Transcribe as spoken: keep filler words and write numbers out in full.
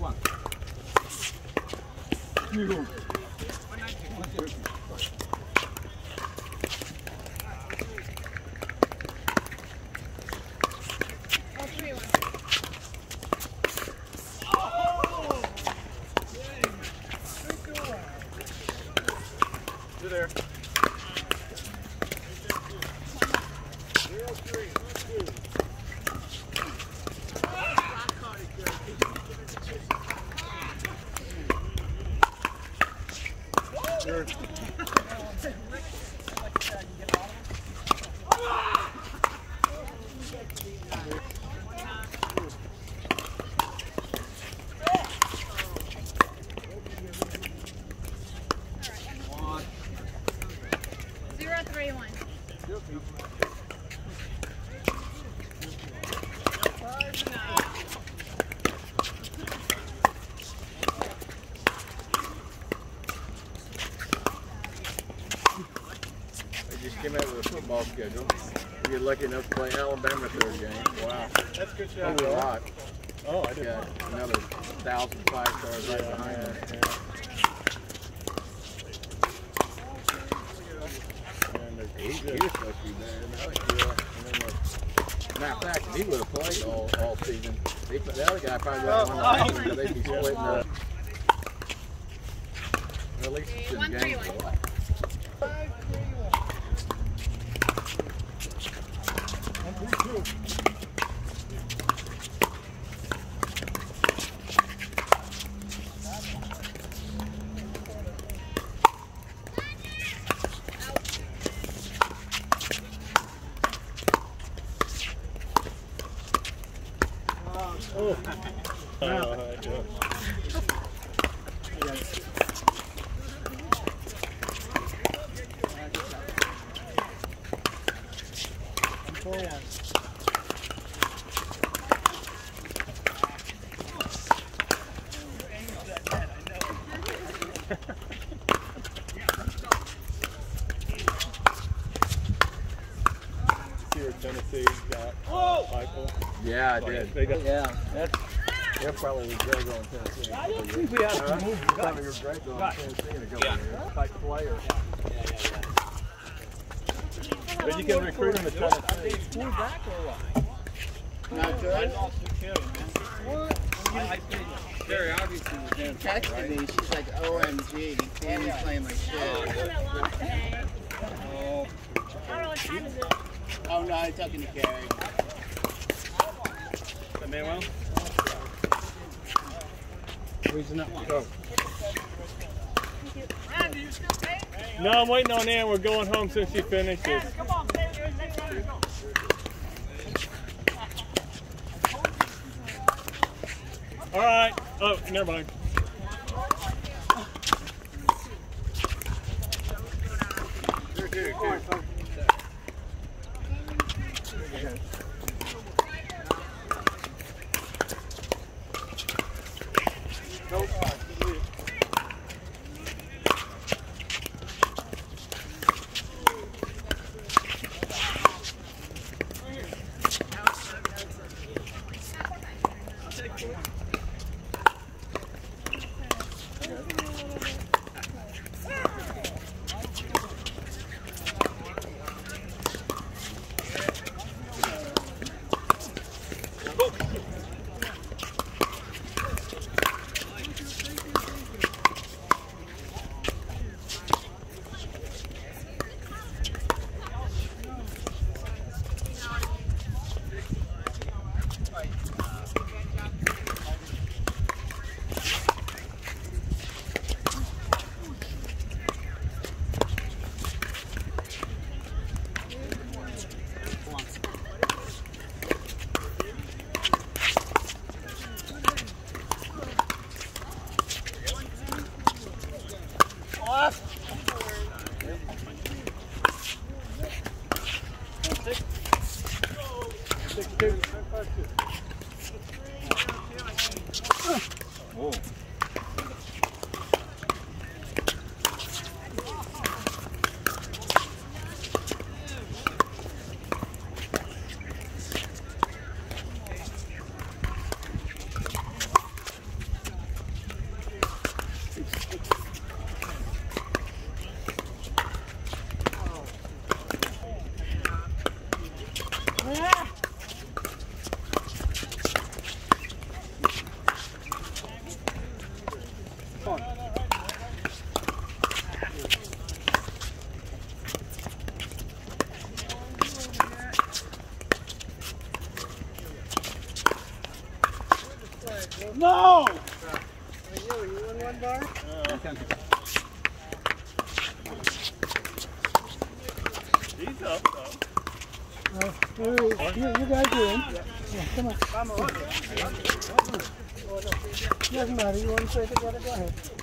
one. You're there. Sure. Zero, three, one. They just came out with a football schedule. We get lucky enough to play Alabama third game. Wow. That's a good shot. Oh, a lot. Oh, I did. Got another thousand five stars right yeah, behind us. Yeah. He, he was supposed to be there. Yeah. Matter of fact, he would have played all, all season. He, the other guy probably would have won the season because they'd be splitting up. At least it's in games. Oh. Uh, yeah. Tennessee got uh, Michael. Yeah, I did. They got, yeah, that's they're probably regret going to Tennessee. I don't think we have to move. Probably regret going to Tennessee in a couple of years. Like players. Yeah, yeah, yeah. But you can recruit them to Tennessee. Pull back or what? Not good. I lost the kill, man. What? Very obviously was doing She texted right? me. She's like, O M G, Danny's playing like shit. Oh. I don't know what time is it. Oh no, I'm talking to Carrie. Is that Manuel? Reason up. Go. Randy, you still paying? No, I'm waiting on Ann. We're going home since she finishes. Yes, come on, stay there. Go. All right. Oh, never mind. Here, here, here. Whoa. No! You, you won one bar? He's up, though. Uh, you, you guys do it. Yeah, come on. Doesn't matter. You want to play together? Go ahead.